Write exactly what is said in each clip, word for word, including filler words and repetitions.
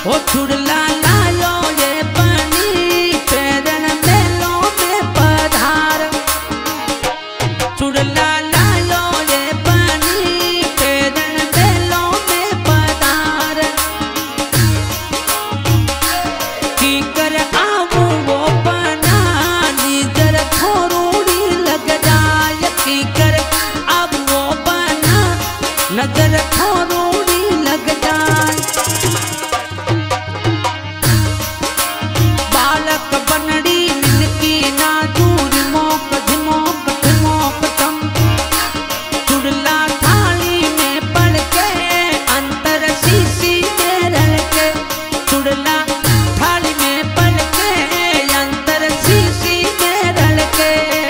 ओ चुड़ला लायो ये पानी पैरन मेलों में पधार। चुड़ला लायो ये पानी पैरन मेलों में पधार। की कर आऊं वो पना निजर थोड़ी लग जाए। की कर अब वो पना नजर थोड़ी लग जाए। बालक बनड़ी मिनकी नाजूर मोक झिमोक झिमोक तम। चुड़ला थाली में पड़ के अंतर शीशी में रल के। चुड़ला थाली में पड़ के अंतर शीशी में रल के।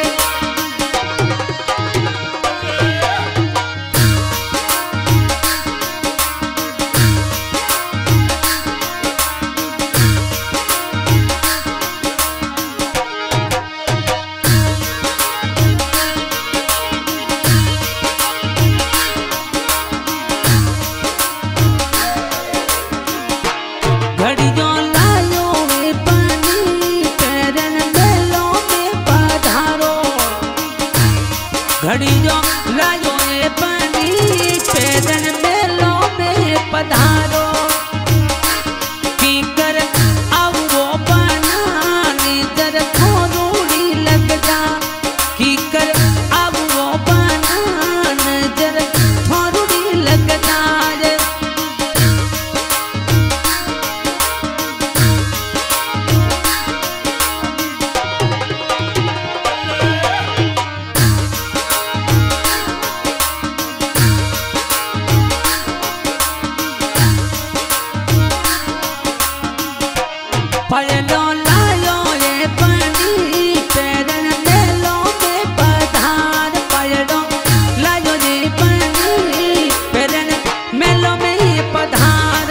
घड़ियों लायो ये पानी पैरन मेलों में पधारो। घड़ियों लायो ये पानी पैरन मेलों में पधारो। की कर अब वो बना निजर थोड़ी लग जा। की कर अब वो बना नजर थोड़ी लग जाए। पायलो लायो ये पानी पैरन मेलों में पधार। पायलो लायो ये पानी पैरन मेलों में पधार।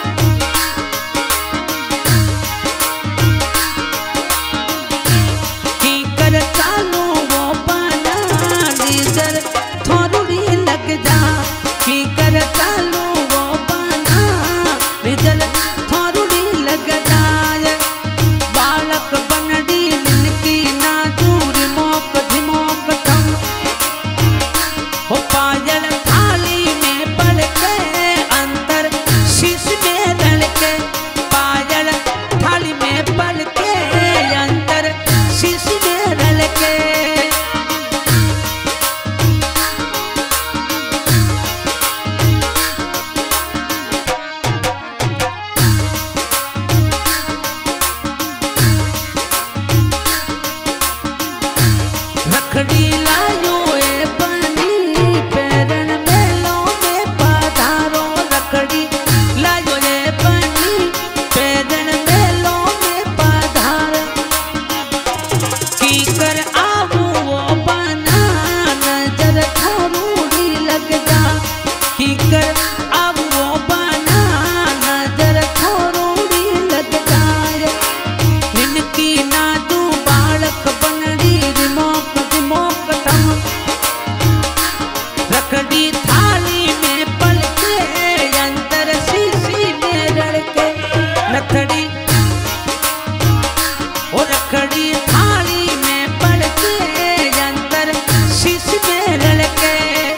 की कर चालू वो पाना निजर थोड़ी लग जा। की कर चालू वो पाना निजर थोड़ी लग जाए। बालक बनड़ी मिनकी नाजूर मोक झिमोक तम। हो पायल थाली में पड़ के अंतर शीश में रल के। पायल थाली में पड़ के अंतर शीश में रल के। रखड़ी लायो ये पानी पैरन मेलों में पधारो। रखड़ी लायो ये पानी पैरन मेलों में पधार। की कर आऊं वो बना नजर थोड़ी लग जा। की कर अब वो बना नजर थोड़ी लग जाए। निनकी नादू बालक बनड़ी रिमोक रिमोक तम। रखड़ी थाली में पड़ के अंतर शीशी में रल के। नथड़ी ओ रखड़ी थाली में पड़ के अंतर शीशी में रल के।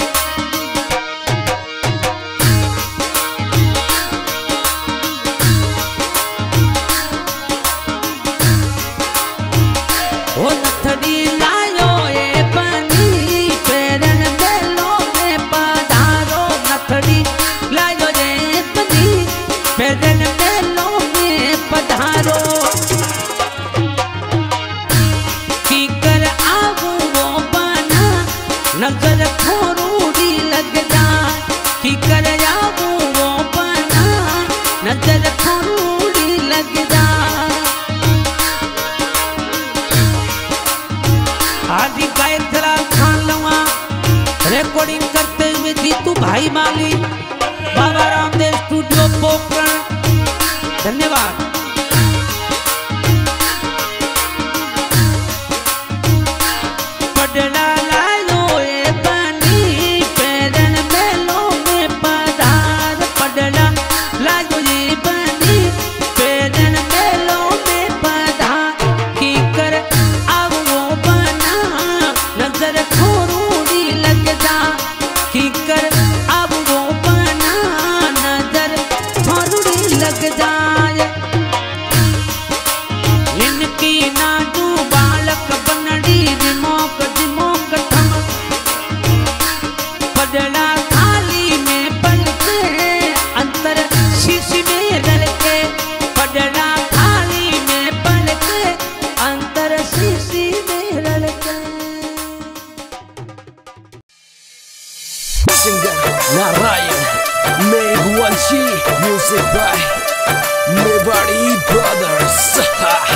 ओ नथड़ी लायो ये पानी पैरन मेलों में पधारो। नथड़ी लायो ये पानी पैरन मेलों में पधारो। की कर आऊं वो बना नजर थोड़ी लग जा। की कर आऊं वो बना नजर थोड़ी लग जा। आदि गायक जलाल खान लवा रिकॉर्डिंग करते हुए जीतू भाई माली बाबा रामदेव स्टूडियो पोखरण। धन्यवाद। पडड़ा लायो ये पानी पैरन मेलों में पधार। पडड़ा लायो ये पानी everybody brothers